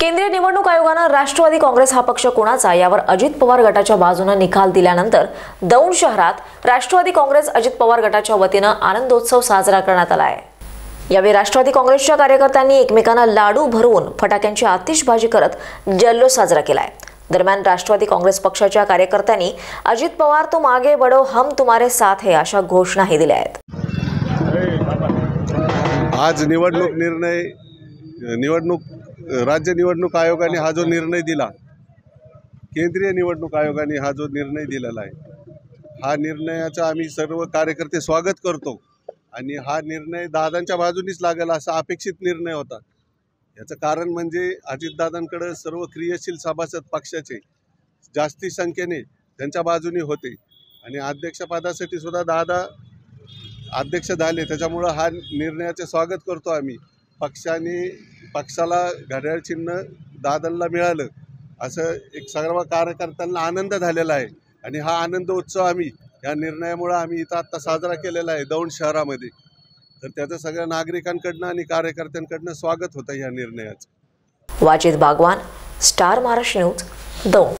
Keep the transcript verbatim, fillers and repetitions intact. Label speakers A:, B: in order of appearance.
A: केंद्रीय निवडणूक आयोगाने राष्ट्रवादी काँग्रेस हा पक्ष कोणाचा यावर अजित पवार गटाच्या बाजूने निकाल दिल्यानंतर दौंड शहरात राष्ट्रवादी काँग्रेस अजित पवार गटाच्या वतीने आनंदोत्सव साजरा करण्यात आला आहे। यावेळी राष्ट्रवादी काँग्रेसच्या कार्यकर्त्यांनी एकमेकांना लाडू भरवून फटाक्यांची आतिषबाजी करत जल्लोष साजरा केलाय। दरम्यान राष्ट्रवादी काँग्रेस पक्षाच्या कार्यकर्त्यांनी अजित पवार तुम आगे बढ़ो हम तुम्हारे साथ है अशा घोषणाही दिल्या आहेत।
B: आज निवडणूक निर्णय निवडणूक राज्य निवडणूक आयोगाने हा जो निर्णय दिला, केंद्रीय निवडणूक आयोगाने हा जो निर्णय दिलेला आहे, हा निर्णयाचा आम्ही सर्व कार्यकर्ते स्वागत करतो आणि हा निर्णय दादांच्या बाजूनीच लागेल असा अपेक्षित निर्णय होता। याचं कारण म्हणजे अजितदादांकडे सर्व क्रियाशील सभासद पक्षाचे जास्ती संख्येने त्यांच्या बाजूने होते आणि अध्यक्षपदासाठी सुद्धा दादा अध्यक्ष झाले, त्याच्यामुळे हा निर्णयाचे स्वागत करतो आम्ही। पक्षाने पक्षाला घड्याळ चिन्ह दादांना मिळालं असं एक सर्व कार्यकर्त्यांना आनंद झालेला आहे आणि हा आनंद उत्सव आम्ही या निर्णयामुळे आम्ही इथं आता साजरा केलेला आहे दौंड शहरामध्ये। तर त्याचं सगळ्या नागरिकांकडनं आणि कार्यकर्त्यांकडनं स्वागत होतं या निर्णयाचं।
A: Wajid Bagwan, star Maharashtra news, Daund.